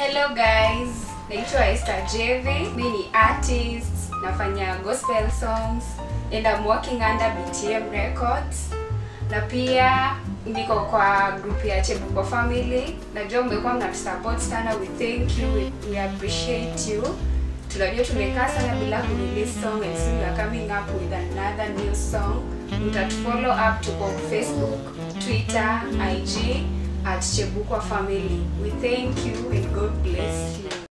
Hello guys, naitwa Esther Jevy. Mimi ni artist, nafanya gospel songs and I'm working under BTM Records. Na pia niko kwa group ya Chebukwa Family. Najua mmekuwa mnatusupport sana. We thank you, we appreciate you. Tunajua tumekaa sana bila kurelease song and soon we are coming up with another new song. Mtatufollow up to Facebook, Twitter, IG at Chebukwa Family. We thank you and God bless you.